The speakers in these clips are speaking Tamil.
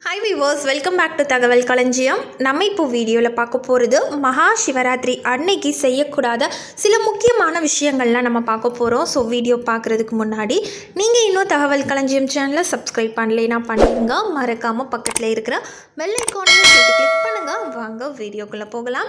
Hi viewers, welcome back to தகவல் களஞ்சியம். நம்ம இப்போ வீடியோவில் பார்க்க போகிறது மகா சிவராத்திரி அன்னைக்கு செய்யக்கூடாத சில முக்கியமான விஷயங்கள்லாம் நம்ம பார்க்க போகிறோம். ஸோ வீடியோ பார்க்குறதுக்கு முன்னாடி நீங்கள் இன்னும் தகவல் களஞ்சியம் சேனலை சப்ஸ்கிரைப் பண்ணலைன்னா பண்ணிடுங்க. மறக்காமல் பக்கத்தில் இருக்கிற பெல் ஐகானையும் சேர்த்து கிளிக் பண்ணுங்கள். வாங்க வீடியோக்குள்ளே போகலாம்.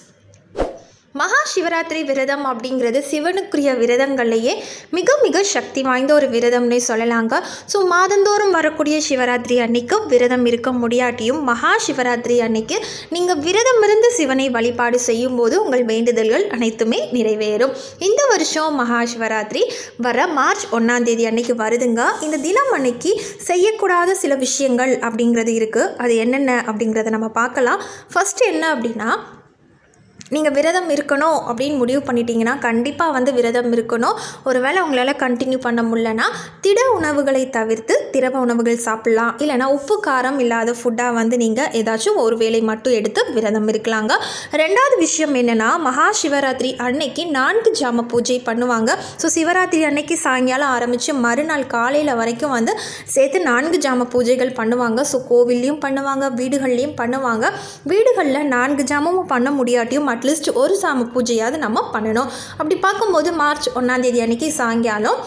மகா சிவராத்திரி விரதம் அப்படிங்கிறது சிவனுக்குரிய விரதங்கள்லேயே மிக மிக சக்தி வாய்ந்த ஒரு விரதம்னே சொல்லலாங்க. ஸோ மாதந்தோறும் வரக்கூடிய சிவராத்திரி அன்னைக்கு விரதம் இருக்க முடியாட்டியும் மகா சிவராத்திரி அன்னைக்கு நீங்கள் விரதம் இருந்து சிவனை வழிபாடு செய்யும்போது உங்கள் வேண்டுதல்கள் அனைத்துமே நிறைவேறும். இந்த வருஷம் மகா சிவராத்திரி வர மார்ச் 1 அன்னைக்கு வருதுங்க. இந்த தினம் அன்னைக்கு செய்யக்கூடாத சில விஷயங்கள் அப்படிங்கிறது இருக்குது. அது என்னென்ன அப்படிங்கிறத நம்ம பார்க்கலாம். ஃபஸ்ட்டு என்ன அப்படின்னா, நீங்கள் விரதம் இருக்கணும் அப்படின்னு முடிவு பண்ணிட்டீங்கன்னா கண்டிப்பாக விரதம் இருக்கணும். ஒருவேளை உங்களால் கண்டினியூ பண்ண முடியலன்னா திட உணவுகளை தவிர்த்து திரவ உணவுகள் சாப்பிட்லாம். இல்லைனா உப்பு காரம் இல்லாத ஃபுட்டாக நீங்கள் ஏதாச்சும் ஒரு வேளை மட்டும் எடுத்து விரதம் இருக்கலாங்க. ரெண்டாவது விஷயம் என்னென்னா, மகா சிவராத்திரி அன்னைக்கு 4 ஜாம பூஜை பண்ணுவாங்க. ஸோ சிவராத்திரி அன்னைக்கு சாயங்காலம் ஆரம்பித்து மறுநாள் காலையில் வரைக்கும் சேர்த்து 4 ஜாம பூஜைகள் பண்ணுவாங்க. ஸோ கோவில்லையும் பண்ணுவாங்க, வீடுகள்லையும் பண்ணுவாங்க. வீடுகளில் 4 ஜாமமும் பண்ண முடியாட்டியும் அட்லீஸ்ட் ஒரு சாம பூஜையாவது நம்ம பண்ணணும். அப்படி பார்க்கும்போது மார்ச் 1 அன்னைக்கு சாயங்காலம்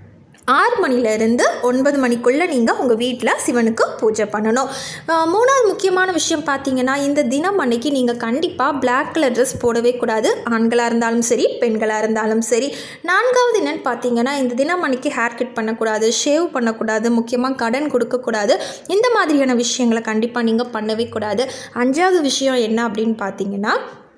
6 மணிலேருந்து 9 மணிக்குள்ளே நீங்கள் உங்கள் வீட்டில் சிவனுக்கு பூஜை பண்ணணும். மூணாவது முக்கியமான விஷயம் பார்த்தீங்கன்னா, இந்த தினம் அன்னைக்கு நீங்கள் கண்டிப்பாக பிளாக் கலர் ட்ரெஸ் போடவே கூடாது. ஆண்களாக இருந்தாலும் சரி, பெண்களாக இருந்தாலும் சரி. நான்காவது என்னென்னு பார்த்தீங்கன்னா, இந்த தினம் அன்னைக்கு ஹேர் கட் பண்ணக்கூடாது, ஷேவ் பண்ணக்கூடாது, முக்கியமாக கடன் கொடுக்கக்கூடாது. இந்த மாதிரியான விஷயங்களை கண்டிப்பாக நீங்கள் பண்ணவே கூடாது. 5வது விஷயம் என்ன அப்படின்னு பார்த்தீங்கன்னா,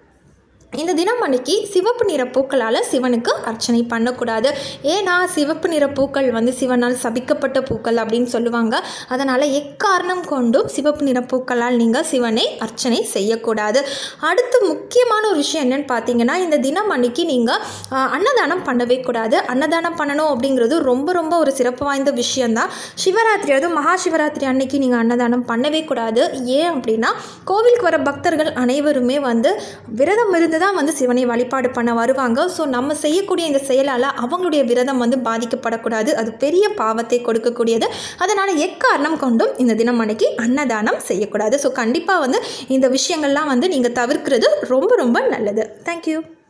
இந்த தினம் அன்னைக்கு சிவப்பு நிற பூக்களால் சிவனுக்கு அர்ச்சனை பண்ணக்கூடாது. ஏன்னா சிவப்பு நிற பூக்கள் சிவனால் சபிக்கப்பட்ட பூக்கள் அப்படின்னு சொல்லுவாங்க. அதனால் எக்காரணம் கொண்டும் சிவப்பு நிற பூக்களால் நீங்கள் சிவனை அர்ச்சனை செய்யக்கூடாது. அடுத்து முக்கியமான ஒரு விஷயம் என்னென்னு பார்த்தீங்கன்னா, இந்த தினம் அன்னைக்கு நீங்கள் அன்னதானம் பண்ணவே கூடாது. அன்னதானம் பண்ணணும் அப்படிங்கிறது ரொம்ப ரொம்ப ஒரு சிறப்பு வாய்ந்த விஷயந்தான். சிவராத்திரி, அதுவும் மகா சிவராத்திரி அன்னைக்கு நீங்கள் அன்னதானம் பண்ணவே கூடாது. ஏன் அப்படின்னா, கோவிலுக்கு வர பக்தர்கள் அனைவருமே விரதம் இருந்து தான் சிவனை வழிபாடு பண்ண வருவாங்க. ஸோ நம்ம செய்யக்கூடிய இந்த செயலால் அவங்களுடைய விரதம் பாதிக்கப்படக்கூடாது. அது பெரிய பாவத்தை கொடுக்கக்கூடியது. அதனால் எக்காரணம் கொண்டும் இந்த தினம் அன்னைக்கு அன்னதானம் செய்யக்கூடாது. ஸோ கண்டிப்பாக இந்த விஷயங்கள்லாம் நீங்கள் தவிர்க்கிறது ரொம்ப ரொம்ப நல்லது. தேங்க்யூ.